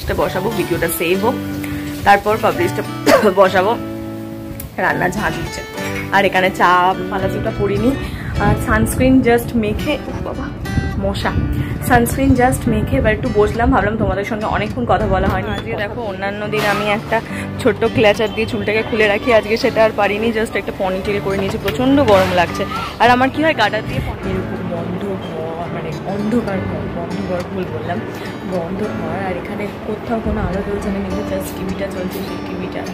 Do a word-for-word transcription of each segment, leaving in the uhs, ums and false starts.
পাবলিশটা বসাবো, ভিডিওটা সেভ হোক, তারপর পাবলিশটা বসাবো। রান্না ঝাঁঝ দিচ্ছে, আর এখানে চা পালাচুটা পরিনি, আর সানস্ক্রিন জাস্ট মেখে, বাবা মশা, সানস্ক্রিন জাস্ট মেখে এবার একটু বসলাম, ভাবলাম তোমাদের সঙ্গে অনেকক্ষণ কথা বলা হয়নি। আজকে দেখো অন্যান্য দিন আমি একটা ছোট্ট ক্ল্যাচার দিয়ে চুলটাকে খুলে রাখি, আজকে সেটা আর পারিনি, জাস্ট একটা পনিটেল করে নিয়েছি, প্রচণ্ড গরম লাগছে। আর আমার কি হয় গাটার দিয়ে এরকম বন্ধ ঘর, মানে অন্ধকার ঘর, বন্ধ ঘর ভুল বললাম, বন্ধ ঘর, আর এখানে কোথাও কোনো আলো জ্বলছে না, কিন্তু জাস্ট টিভিটা চলছে, সেই টিভিটা।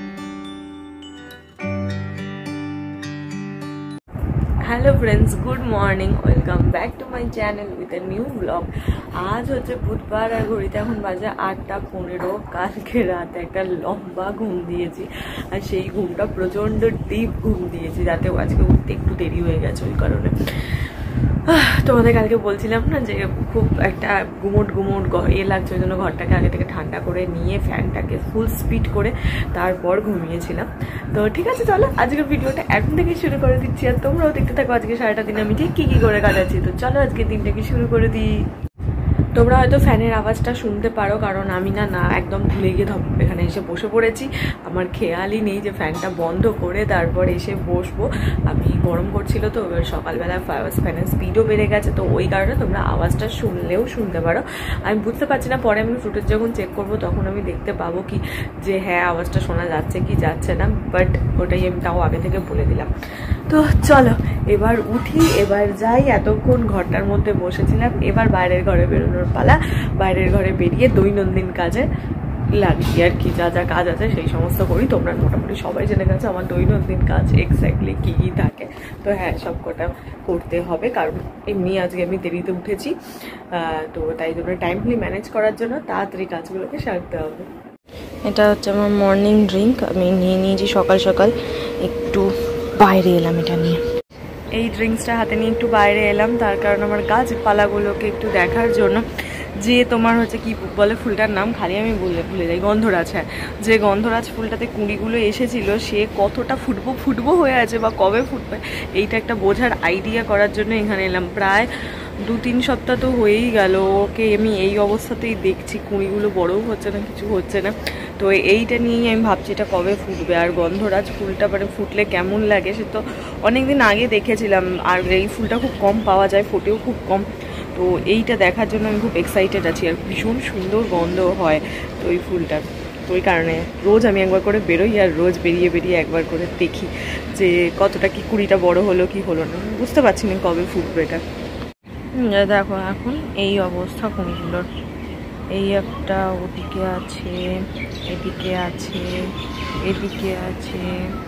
Hello friends, good morning, welcome back to my channel with a new blog. আজ হচ্ছে বুধবার, আর ঘড়িতে এখন বাজে আটটা পনেরো। কালকে রাতে একটা লম্বা ঘুম দিয়েছি, আর সেই ঘুমটা প্রচণ্ড ডিপ ঘুম দিয়েছি, যাতে আজকে উঠতে একটু দেরি হয়ে গেছে। ওই কারণে তোমাদের কালকে বলছিলাম না যে খুব একটা গুমোট গুমোট ইয়ে লাগছে, ওই জন্য ঘরটাকে আগে থেকে ঠান্ডা করে নিয়ে ফ্যানটাকে ফুল স্পিড করে তারপর ঘুমিয়েছিলাম। তো ঠিক আছে, চলো আজকের ভিডিওটা এখন থেকে শুরু করে দিচ্ছি, আর তোমরাও দেখতে থাকো আজকে সারাটা দিন আমি ঠিক কী কী করে কাটাচ্ছি। তো চলো আজকে দিনটাকে শুরু করে দিই। তোমরা হয়তো ফ্যানের আওয়াজটা শুনতে পারো, কারণ আমি না না একদম ভুলে গিয়ে ধপ এখানে এসে বসে পড়েছি। আমার খেয়ালই নেই যে ফ্যানটা বন্ধ করে তারপর এসে বসবো। আমি গরম করছিল তো, এবার সকালবেলা ফ্যানের স্পিডও বেড়ে গেছে, তো ওই কারণে তোমরা আওয়াজটা শুনলেও শুনতে পারো। আমি বুঝতে পারছি না, পরে আমি ফুটেজ যখন চেক করবো তখন আমি দেখতে পাবো কি যে হ্যাঁ আওয়াজটা শোনা যাচ্ছে কি যাচ্ছে না, বাট ওটাই আমি তাও আগে থেকে বলে দিলাম। তো চলো এবার উঠি, এবার যাই। এতক্ষণ ঘরটার মধ্যে বসেছিলাম, এবার বাইরের ঘরে বেরোনোর পালা। বাইরের ঘরে বেরিয়ে দৈনন্দিন কাজে লাগি, আর কি যা যা কাজ আছে সেই সমস্ত করি। তোমরা মোটামুটি সবাই জেনে গেছো আমার দৈনন্দিন কাজ এক্স্যাক্টলি কী কী থাকে। তো হ্যাঁ, সব কটা করতে হবে, কারণ এমনি আজকে আমি দেরিতে উঠেছি, তো তাই জন্য টাইমলি ম্যানেজ করার জন্য তাড়াতাড়ি কাজগুলোকে সারতে হবে। এটা হচ্ছে আমার মর্নিং ড্রিঙ্ক, আমি নিয়ে নিয়েছি সকাল সকাল, একটু বাইরে এলাম এটা নিয়ে। এই ড্রিঙ্কসটা হাতে নিয়ে একটু বাইরে এলাম, তার কারণ আমার গাছপালাগুলোকে একটু দেখার জন্য। যে তোমার হচ্ছে কি বলে ফুলটার নাম, খালি আমি বলে ভুলে যাই, গন্ধরাজ। হ্যাঁ, যে গন্ধরাজ ফুলটাতে কুঁড়িগুলো এসেছিল সে কতটা ফুটবো ফুটবো হয়ে আছে বা কবে ফুটবে, এইটা একটা বোঝার আইডিয়া করার জন্য এখানে এলাম। প্রায় দু তিন সপ্তাহ তো হয়েই গেল ওকে আমি এই অবস্থাতেই দেখছি, কুঁড়িগুলো বড়ও হচ্ছে না, কিছু হচ্ছে না। তো এইটা নিয়েই আমি ভাবছি এটা কবে ফুটবে। আর গন্ধরাজ ফুলটা মানে ফুটলে কেমন লাগে সে তো অনেকদিন আগে দেখেছিলাম, আর এই ফুলটা খুব কম পাওয়া যায়, ফোটেও খুব কম। তো এইটা দেখার জন্য আমি খুব এক্সাইটেড আছি, আর ভীষণ সুন্দর গন্ধ হয় তো ওই ফুলটার। তো ওই কারণে রোজ আমি একবার করে বেরোই, আর রোজ বেরিয়ে বেরিয়ে একবার করে দেখি যে কতটা কি কুড়িটা বড় হলো কি হলো না, বুঝতে পারছি না কবে ফুটবে এটা। দেখো এখন এই অবস্থা কুঁড়িগুলোর, এই একটা ওদিকে আছে, এদিকে আছে, এদিকে আছে,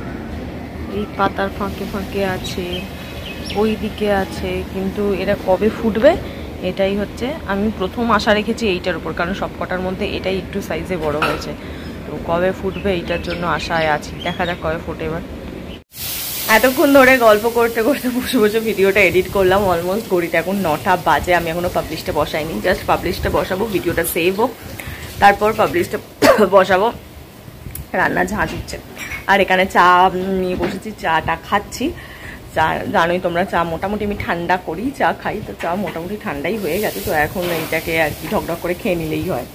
এই পাতার ফাঁকে ফাঁকে আছে, ওই দিকে আছে, কিন্তু এরা কবে ফুটবে এটাই হচ্ছে, আমি প্রথম আশা রেখেছি এইটার উপর, কারণ সব কটার মধ্যে এটাই একটু সাইজে বড় হয়েছে। তো কবে ফুটবে এইটার জন্য আশায় আছি, দেখা যাক কবে ফুটে। এবার এতক্ষণ ধরে গল্প করতে করতে বসে বসে ভিডিওটা এডিট করলাম, অলমোস্ট ঘড়িতে এখন নটা বাজে। আমি এখনও পাবলিশটা বসাইনি, জাস্ট পাবলিশটা বসাবো, ভিডিওটা সেভ হোক, তারপর পাবলিশটা বসাবো। রান্না ঝাঁঝ দিচ্ছে, আর এখানে চা নিয়ে বসেছি, চাটা খাচ্ছি। চা জানোই তোমরা, চা মোটামুটি আমি ঠান্ডা করি, চা খাই, তো চা মোটামুটি ঠান্ডাই হয়ে গেছে। তো এখন এইটাকে আর কি ঢকঢক করে খেয়ে নিলেই হয়।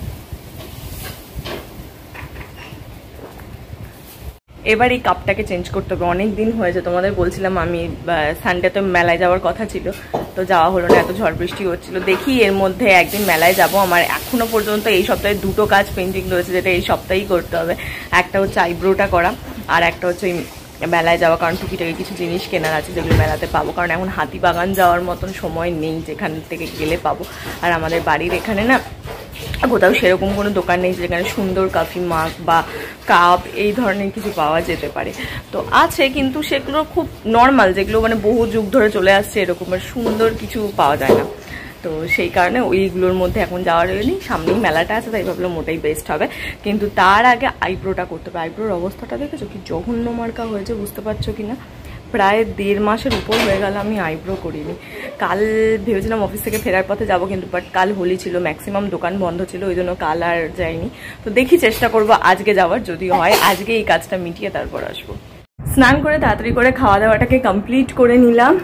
এবার এই কাপটাকে চেঞ্জ করতে হবে, অনেক দিন হয়েছে। তোমাদের বলছিলাম আমি সানডেতে মেলায় যাওয়ার কথা ছিল, তো যাওয়া হলো না, এত ঝড় বৃষ্টি হচ্ছিল। দেখি এর মধ্যে একদিন মেলায় যাব। আমার এখনো পর্যন্ত এই সপ্তাহে দুটো কাজ পেন্ডিং রয়েছে, যেটা এই সপ্তাহেই করতে হবে। একটা হচ্ছে আইব্রোটা করা, আর একটা হচ্ছে মেলায় যাওয়া, কারণ টুকিটাকি কিছু জিনিস কেনার আছে যেগুলো মেলাতে পাবো। কারণ এখন হাতিবাগান যাওয়ার মতন সময় নেই, যেখান থেকে গেলে পাবো। আর আমাদের বাড়ির এখানে না কোথাও সেরকম কোনো দোকান নেই যেখানে সুন্দর কফি মাগ বা কাপ এই ধরনের কিছু পাওয়া যেতে পারে। তো আছে, কিন্তু সেগুলো খুব নর্মাল, যেগুলো মানে বহু যুগ ধরে চলে আসছে, এরকমের সুন্দর কিছু পাওয়া যায় না। তো সেই কারণে ওইগুলোর মধ্যে এখন যাওয়ার নেই, সামনেই মেলাটা আছে, তাই ভাবলাম ওটাই বেস্ট হবে। কিন্তু তার আগে আইব্রোটা করতে হবে। আইব্রোর অবস্থাটা দেখেছো কি জঘন্য মার্কা হয়েছে, বুঝতে পারছো কি না? প্রায় দেড় মাসের উপর হয়ে গেল আমি আইব্রো করিনি। কাল ভেবেছিলাম অফিস থেকে ফেরার পথে যাবো, কিন্তু বাট কাল হোলি ছিল, ম্যাক্সিমাম দোকান বন্ধ ছিল, ওই জন্য কাল আর যাইনি। তো দেখি চেষ্টা করবো আজকে যাওয়ার, যদি হয় আজকে এই কাজটা মিটিয়ে তারপর আসবো। স্নান করে তাড়াতাড়ি করে খাওয়া দাওয়াটাকে কমপ্লিট করে নিলাম,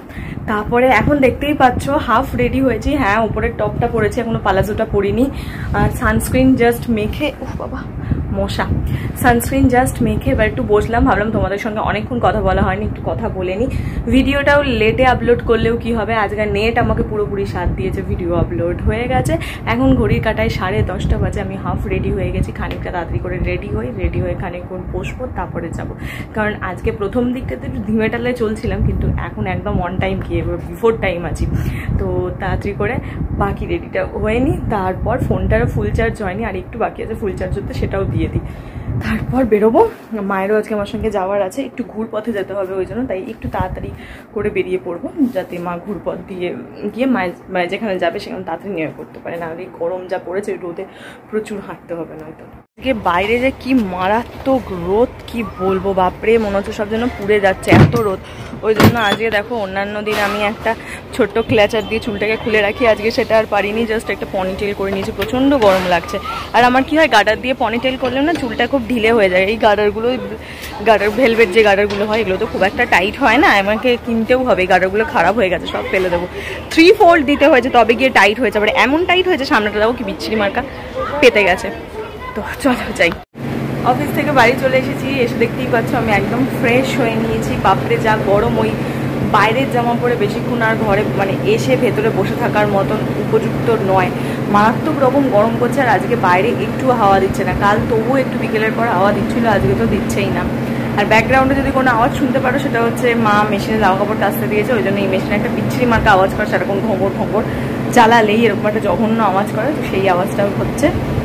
তারপরে এখন দেখতেই পাচ্ছ হাফ রেডি হয়েছি। হ্যাঁ, উপরের টপটা পরেছি, এখনো পালাজোটা পরিনি। আর সানস্ক্রিন জাস্ট মেখে, উফ বাবা মশা, সানস্ক্রিন জাস্ট মেখে এবার একটু বসলাম। ভাবলাম তোমাদের সঙ্গে অনেকক্ষণ কথা বলা হয়নি, একটু কথা বলে নিই। ভিডিওটাও লেটে আপলোড করলেও কি হবে, আজকাল নেট আমাকে পুরোপুরি সাথ দিয়েছে, ভিডিও আপলোড হয়ে গেছে। এখন ঘড়ির কাটায় সাড়ে দশটা বাজে, আমি হাফ রেডি হয়ে গেছি। খানিকটা তাড়াতাড়ি করে রেডি হই, রেডি হয়ে খানিকক্ষণ বসবো, তারপরে যাব। কারণ আজকে প্রথম দিকটাতে একটু ধিমে টালে চলছিলাম, কিন্তু এখন একদম অন টাইম গিয়ে বিফোর টাইম আছি। তো তাড়াতাড়ি করে বাকি রেডিটা হয়নি, তারপর ফোনটারও ফুল চার্জ হয়নি, আর একটু বাকি আছে ফুল চার্জ হতে, সেটাও দিয়ে দিই। তারপর বেরোবো। মায়েরও আজকে আমার সঙ্গে যাওয়ার আছে, একটু ঘুর পথে যেতে হবে, ওই জন্য তাই একটু তাড়াতাড়ি করে বেরিয়ে পড়বো, যাতে মা ঘুর পথ দিয়ে গিয়ে মায়ের মায়ের যেখানে যাবে সেখানে তাড়াতাড়ি নেমে পড়তে পারে। না হলে গরম যা পড়েছে রোদে প্রচুর হাঁটতে হবে নয়তো। আজকে বাইরে যে কি মারাত্মক রোদ, কি বলবো বাপরে, মনে হচ্ছে সব যেন পুড়ে যাচ্ছে, এত রোদ। ওই জন্য আজকে দেখো, অন্যান্য দিন আমি একটা ছোট্ট ক্ল্যাচার দিয়ে চুলটাকে খুলে রাখি, আজকে সেটা আর পারিনি, জাস্ট একটা পনিটেল করে নিয়েছি, প্রচণ্ড গরম লাগছে। আর আমার কি হয়, গার্ডার দিয়ে পনিটেল করলে না চুলটা খুব ঢিলে হয়ে যায়। এই গার্ডারগুলো, গার্ডার ভেলভেট যে গার্ডারগুলো হয়, এগুলো তো খুব একটা টাইট হয় না, আমাকে কিনতেও হবে। গার্ডারগুলো খারাপ হয়ে গেছে, সব ফেলে দেবো। থ্রি ফোল্ড দিতে হয়েছে, তবে গিয়ে টাইট হয়েছে, আবার এমন টাইট হয়েছে সামনেটা দেবো কি বিচ্ছিরি মার্কা পেতে গেছে। তো চলো যাই। অফিস থেকে বাড়ি চলে এসেছি, এসে দেখতেই পাচ্ছ আমি একদম ফ্রেশ হয়ে নিয়েছি। বাপরে যা গরম, ওই বাইরের জামা পরে বেশিক্ষণ আর ঘরে মানে এসে ভেতরে বসে থাকার মতন উপযুক্ত নয়, মারাত্মক রকম গরম করছে। আর আজকে বাইরে একটু হাওয়া দিচ্ছে না, কাল তবুও একটু বিকেলের পর হাওয়া দিচ্ছিল, আজকে তো দিচ্ছেই না। আর ব্যাকগ্রাউন্ডে যদি কোনো আওয়াজ শুনতে পারো, সেটা হচ্ছে মা মেশিনে জামা কাপড় কাচতে দিয়েছে, ওই জন্য এই মেশিনে একটা বিচ্ছিরি মার্কা আওয়াজ করে, সেরকম ঘোঁঘর ঘোঁঘর জ্বালালেই এরকম একটা জঘন্য আওয়াজ করে, তো সেই আওয়াজটাও হচ্ছে।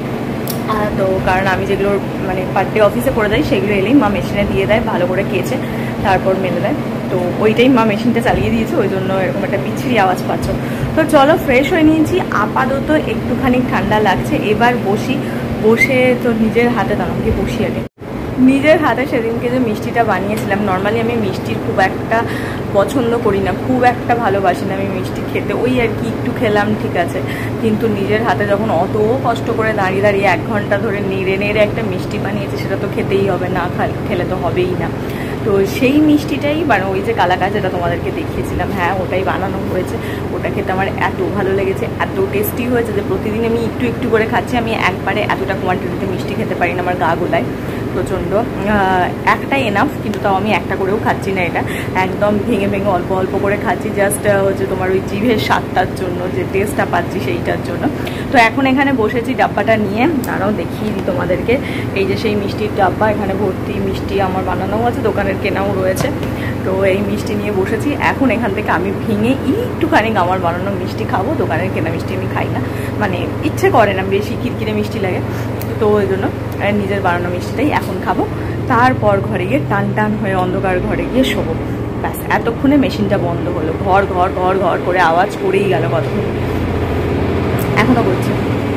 তো কারণ আমি যেগুলো মানে পার ডে অফিসে করে যাই, সেগুলো এলেই মা মেশিনে দিয়ে দেয়, ভালো করে কেচে তারপর মেলে দেয়। তো ওইটাই মা মেশিনটা চালিয়ে দিয়েছে, ওই জন্য এরকম একটা বিচ্ছিরি আওয়াজ পাচ্ছ। তো চলো, ফ্রেশ হয়ে নিয়েছি, আপাতত একটুখানি ঠান্ডা লাগছে। এবার বসি, বসে তো নিজের হাতে দাঁড়ানো বসি আগে। নিজের হাতে সেদিনকে যে মিষ্টিটা বানিয়েছিলাম, নর্মালি আমি মিষ্টির খুব একটা পছন্দ করি না, খুব একটা ভালোবাসি না আমি মিষ্টি খেতে, ওই আর কি একটু খেলাম ঠিক আছে, কিন্তু নিজের হাতে যখন অত কষ্ট করে দাঁড়িয়ে দাঁড়িয়ে এক ঘন্টা ধরে নেড়ে নেড়ে একটা মিষ্টি বানিয়েছি, সেটা তো খেতেই হবে, না খেলে তো হবেই না। তো সেই মিষ্টিটাই বানানো, ওই যে কালাকাঁচ যেটা তোমাদেরকে দেখিয়েছিলাম, হ্যাঁ ওটাই বানানো হয়েছে। ওটা খেতে আমার এত ভালো লেগেছে, এত টেস্টি হয়েছে যে প্রতিদিন আমি একটু একটু করে খাচ্ছি। আমি একবারে এতটা কোয়ান্টিটিতে মিষ্টি খেতে পারি না, আমার গা গোলায় প্রচণ্ড। একটাই এনাফ, কিন্তু তাও আমি একটা করেও খাচ্ছি না, এটা একদম ভেঙে ভেঙে অল্প অল্প করে খাচ্ছি, জাস্ট হচ্ছে তোমার ওই জিভের স্বাদটার জন্য, যে টেস্টটা পাচ্ছি সেইটার জন্য। তো এখন এখানে বসেছি ডাব্বাটা নিয়ে, আরও দেখিয়ে দিই তোমাদেরকে। এই যে সেই মিষ্টির ডাব্বা, এখানে ভর্তি মিষ্টি আমার বানানোও আছে, দোকানের কেনাও রয়েছে। তো এই মিষ্টি নিয়ে বসেছি, এখন এখান থেকে আমি ভেঙে একটুখানি আমার বানানো মিষ্টি খাবো। দোকানের কেনা মিষ্টি আমি খাই না, মানে ইচ্ছে করে না, বেশি কিরকিরে মিষ্টি লাগে, তো ওই জন্য নিজের বানানো মিষ্টিটাই এখন খাবো। তারপর ঘরে গিয়ে টান টান হয়ে অন্ধকার ঘরে গিয়ে শোবো। ব্যাস, এতক্ষণে মেশিনটা বন্ধ হলো, ঘর ঘর ঘর ঘর করে আওয়াজ করেই গেল কতক্ষণ, এখনো করছে।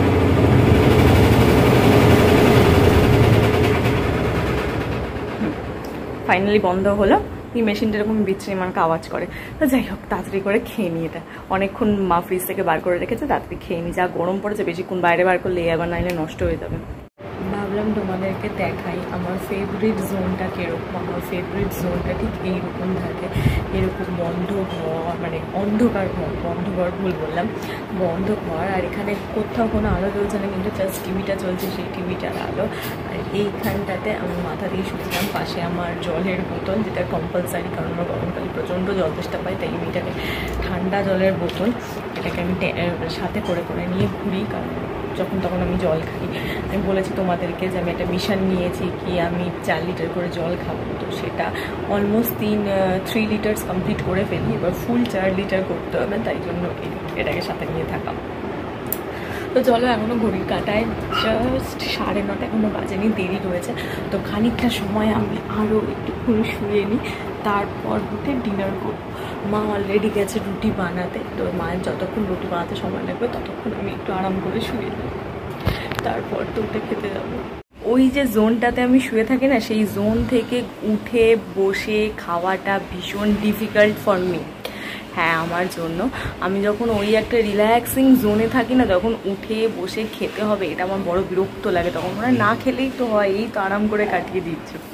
ফাইনালি বন্ধ হলো। এই মেশিনটা এরকম বিচ্ছিরি মার্কা আওয়াজ করে। তো যাই হোক, তাড়াতাড়ি করে খেয়ে নিই এটা, অনেকক্ষণ মা ফ্রিজ থেকে বার করে রেখেছে, তাড়াতাড়ি খেয়ে নিই। যা গরম পড়েছে, বেশিক্ষণ বাইরে বার করলে আবার নাইলে নষ্ট হয়ে যাবে। ভাবলাম তোমাদেরকে দেখাই আমার ফেভারিট জোনটা কীরকম। আমার ফেভারিট জোনটা ঠিক এইরকম থাকে, এরকম বন্ধ ঘর, মানে অন্ধকার ঘর, বন্ধ ঘর ভুল বললাম, বন্ধ ঘর। আর এখানে কোথাও কোনো আলো জ্বলছে না, কিন্তু জাস্ট টিভিটা চলছে, সেই টিভিটার আলো। আর এইখানটাতে আমি মাথা দিয়ে শুনছিলাম, পাশে আমার জলের বোতল, যেটা কম্পালসারি, কারণ আমার গরমকালে প্রচণ্ড জল তেষ্টা পাই, তাই আমি এটাকে ঠান্ডা জলের বোতল এটাকে আমি সাথে করে করে নিয়ে ঘুরি, কারণ যখন তখন আমি জল খাই। আমি বলেছি তোমাদেরকে যে আমি একটা মিশন নিয়েছি, কি আমি চার লিটার করে জল খাবো, তো সেটা অলমোস্ট তিন থ্রি লিটার্স কমপ্লিট করে ফেলি, এবার ফুল চার লিটার করতে হবে, তাই জন্য এটাকে সাথে নিয়ে থাকা। তো চলো, এখনও ঘড়ির কাটায় জাস্ট সাড়ে নটা, এখনও বাজেনি, দেরি রয়েছে। তো খানিকটা সময় আমি আরও একটুক্ষণ শুয়ে নিই, তারপর উঠে ডিনার করবো। মা অলরেডি গেছে রুটি বানাতে, তো মায়ের যতক্ষণ রুটি বানাতে সময় লাগবে ততক্ষণ আমি একটু আরাম করে শুয়ে নিই, তারপর তো উঠে খেতে যাবো। ওই যে জোনটাতে আমি শুয়ে থাকি না, সেই জোন থেকে উঠে বসে খাওয়াটা ভীষণ ডিফিকাল্ট ফর মি। হ্যাঁ, আমার জন্য। আমি যখন ওই একটা রিল্যাক্সিং জোনে থাকি না, যখন উঠে বসে খেতে হবে, এটা আমার বড় বিরক্ত লাগে। তখন মনে হয় না খেলেই তো হয়, এই তো আরাম করে কাটিয়ে দিচ্ছে।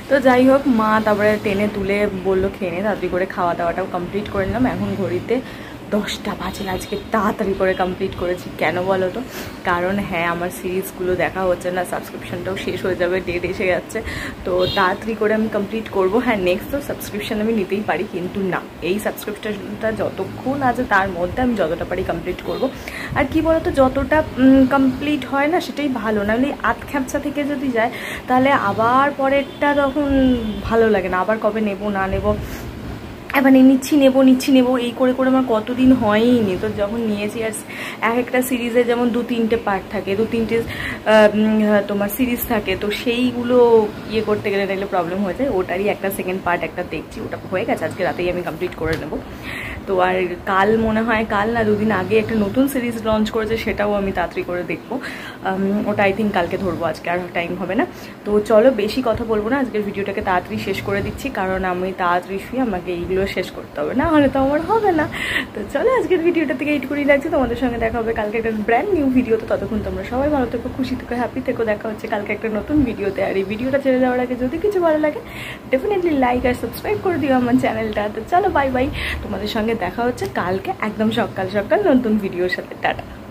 তো যাই হোক, মা তারপরে টেনে তুলে বললো খেয়ে নে, তাড়াতাড়ি করে খাওয়া দাওয়াটাও কমপ্লিট করে নিলাম। এখন ঘড়িতে দশটা বাজে, আজকে তাড়াতাড়ি করে কমপ্লিট করেছি। কেন বলো তো? কারণ হ্যাঁ, আমার সিরিজগুলো দেখা হচ্ছে না, সাবস্ক্রিপশনটাও শেষ হয়ে যাবে, ডেট এসে যাচ্ছে। তো তাড়াতাড়ি করে আমি কমপ্লিট করবো। হ্যাঁ, নেক্সট তো সাবস্ক্রিপশন আমি নিতেই পারি, কিন্তু না, এই সাবস্ক্রিপশনটা যতক্ষণ আছে তার মধ্যে আমি যতটা পারি কমপ্লিট করব। আর কি বলতো, যতটা কমপ্লিট হয় না সেটাই ভালো, না হলে আধ খ্যাপসা থেকে যদি যায় তাহলে আবার পরেরটা তখন ভালো লাগে না, আবার কবে নেব না নেব, এবার নিচ্ছি নেবো নিচ্ছি নেবো এই করে করে আমার কতদিন হয়ইনি। তো যখন নিয়েছি, আর এক একটা সিরিজে যেমন দু তিনটে পার্ট থাকে, দু তিনটে তোমার সিরিজ থাকে, তো সেইগুলো ইয়ে করতে গেলে নাহলে প্রবলেম হয়ে যায়। ওটারই একটা সেকেন্ড পার্ট একটা দেখছি, ওটা হয়ে গেছে, আজকে রাতেই আমি কমপ্লিট করে নেবো। তো আর কাল মনে হয়, কাল না দুদিন আগে একটা নতুন সিরিজ লঞ্চ করেছে, সেটাও আমি তাড়াতাড়ি করে দেখবো। ওটা আই থিঙ্ক কালকে ধরবো, আজকে আর টাইম হবে না। তো চলো, বেশি কথা বলবো না, আজকের ভিডিওটাকে তাড়াতাড়ি শেষ করে দিচ্ছি, কারণ আমি তাড়াতাড়ি শুয়ে আমাকে এইগুলো শেষ করতে হবে, না হলে তো আমার হবে না। তো চলো, আজকের ভিডিওটা থেকে এইটুকুই লাগছে। তোমাদের সঙ্গে দেখা হবে কালকে একটা ব্র্যান্ড নিউ ভিডিও। তো ততক্ষণ তোমরা সবাই ভালো থেকো, খুশি থেকো, হ্যাপি থেকো। দেখা হচ্ছে কালকে একটা নতুন ভিডিওতে। আর এই ভিডিওটা ছেড়ে যাওয়ার আগে যদি কিছু ভালো লাগে ডেফিনেটলি লাইক আর সাবস্ক্রাইব করে দিও আমার চ্যানেলটা। তো চলো, বাই বাই, তোমাদের সঙ্গে দেখা হচ্ছে কালকে একদম সকাল সকাল নতুন ভিডিওর সাথে। টাটা।